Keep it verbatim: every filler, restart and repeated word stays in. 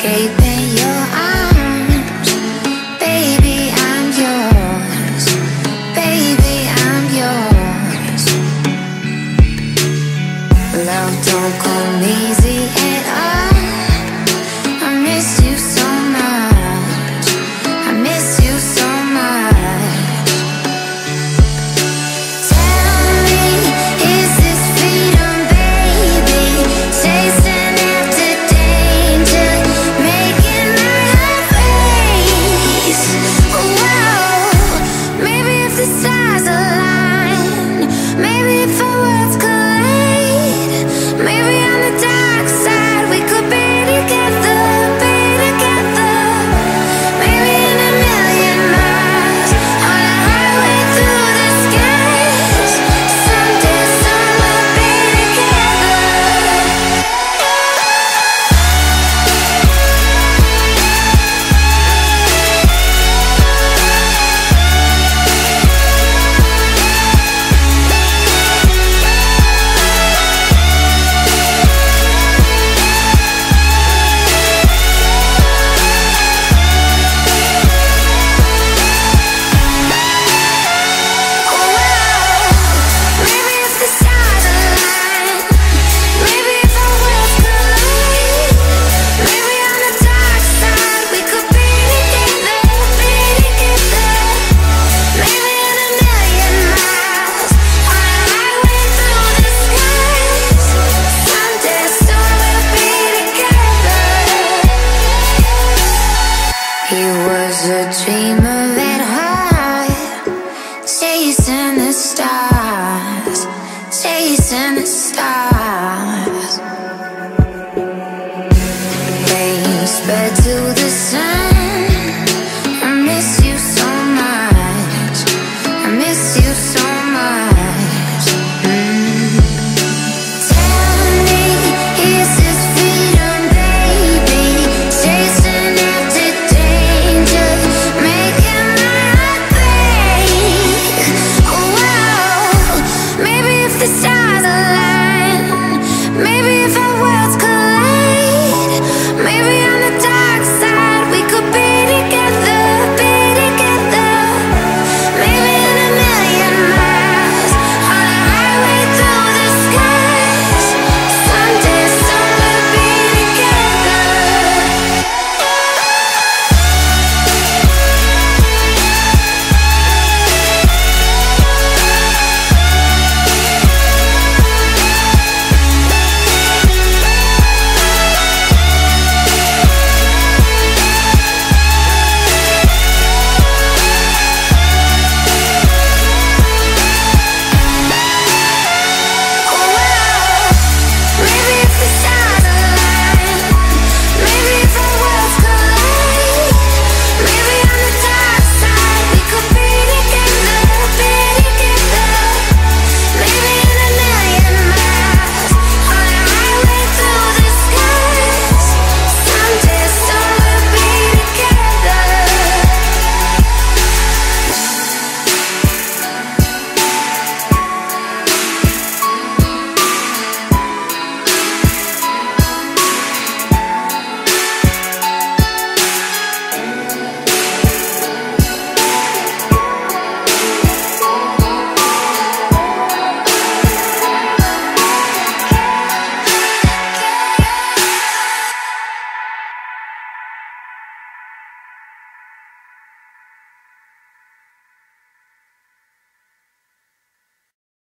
escape in your arms. Baby, I'm yours. Baby, I'm yours. Love don't come easy at all. I miss you so much. I miss you so much. Tell me, is this freedom, baby? Chasing after danger, making my heart race. Whoa, maybe if the stars align, maybe if our worlds collide, maybe on the dark side we could be together, be together. Maybe in a million miles, on a highway through the skies, someday soon we'll be together. Maybe if the stars align, maybe if our worlds collide, maybe on the dark side we could be together, be together. Maybe in a million miles, on a highway through the skies, someday soon we'll be together. He was a dreamer at heart, chasing the stars, chasing the stars. Rain spread to the